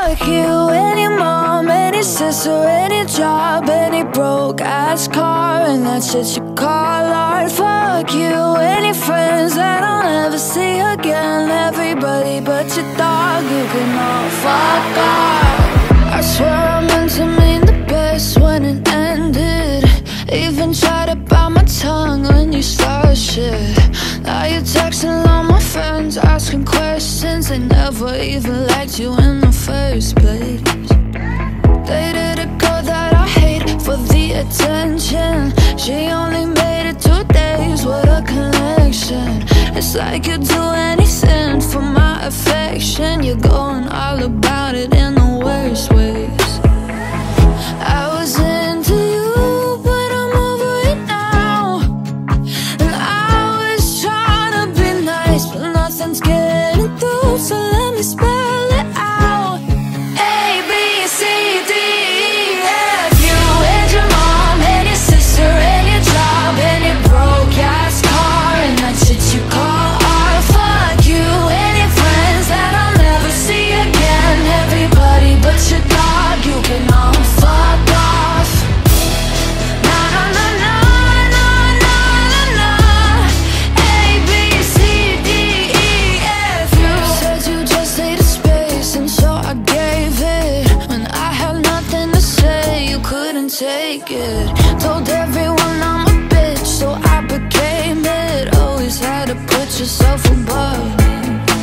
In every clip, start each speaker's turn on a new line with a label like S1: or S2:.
S1: Fuck you and your mom and your sister and your job and your broke-ass car and that shit you call art. Fuck you and your friends that I'll never see again. Everybody but your dog, you can all fuck off. I swear I meant to mean the best when it ended. Even tried to bite my tongue when you started shit. Now you're texting all my friends, asking questions. They never even liked you in the first place. Dated a girl that I hate for the attention. She only made it 2 days with a connection. It's like you'd do anything for my affection. You're going all about it in the worst ways. I was into you, but I'm over it now. And I was trying to be nice, but nothing's getting through. So let me spell it out. A, B, C, D, E, F. You and your mom and your sister and your job and your broke-ass car and that shit you call art. Fuck you and your friends that I'll never see again. Everybody but your dog, you can all fuck off. Na na na na na na na na. A, B, C, D, E, F. You said you just needed space and so I gave it. When I had nothing to say, you couldn't take it. Told everyone I'm a bitch, so I became it. Always had to put yourself above me.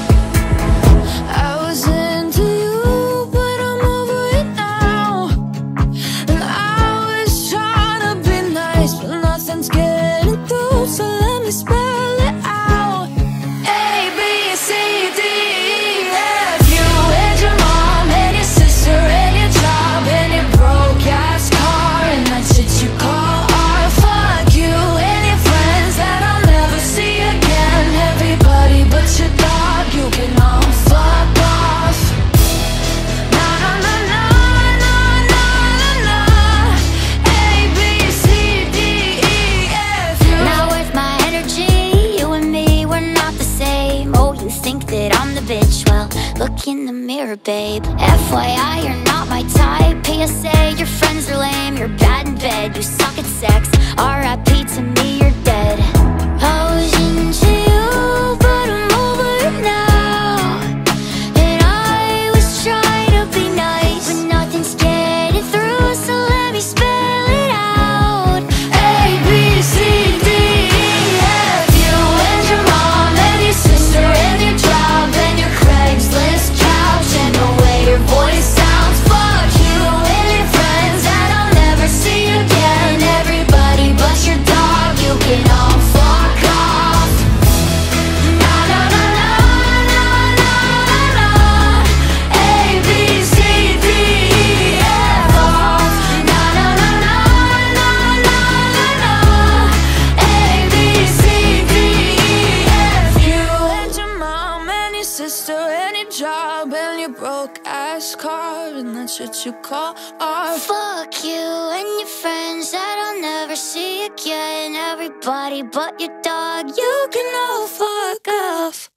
S1: I was into you, but I'm over it now. And I was trying to be nice, but nothing's getting through. So let me spell it out. A, B, C, D, E, F. You and your mom and your sister and your job and your broke-ass car and that shit you call art. Fuck you and your friends that I'll never see again. Everybody but your dog, you can all fuck off. Na na na na na na na na. A, B, C, D, E, F.
S2: Not worth my energy, you and me, we're not the same. Oh, you think that I'm the bitch? Well, look in the mirror, babe. FYI, you're not my type. PSA, your friends are lame. You're bad in bed, you suck at sex. RIP to me, you're dead. I was into you, but I'm over it now. And I was trying to be nice, but nothing's getting through. So let me spell it out.
S1: A, B, C, D, E, F. You and your mom and your sister and your job and your Craigslist couch and the way your voice sounds. Fuck you and your friends that I'll never see again. Everybody but your dog, you can all fuck off. Na na na na na na na na. A, B, C, D, E, F off. Na na na na na na na na. A, B, C, D, E, F. You and your mom and your sister and your job and your broke-ass car and that shit you call art.
S2: Fuck you and your friends that I'll never see again. Everybody but your dog,
S1: You can all fuck off.